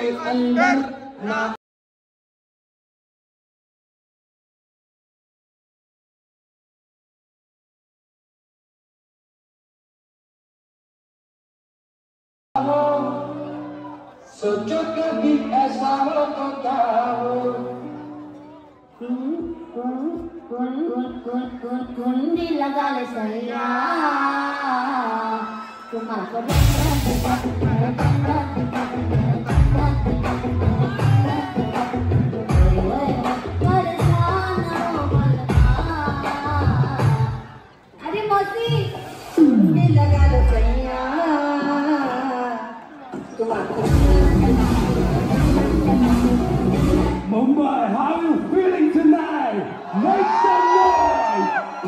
अंदर ना सोचो कभी ऐसा हो तो क्या हो कुंडी लगा ले सैया तुम्हारा अरे मौसी कुंडी लगा ले सैया Mumbai, how are you feeling tonight? Make some noise!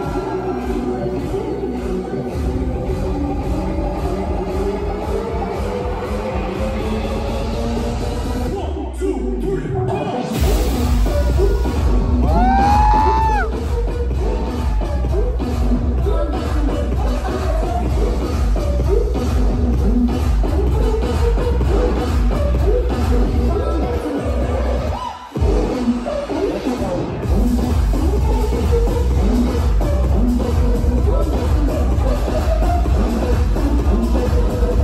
1, 2,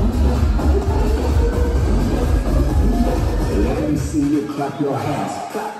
3. Clap your hands. Clap.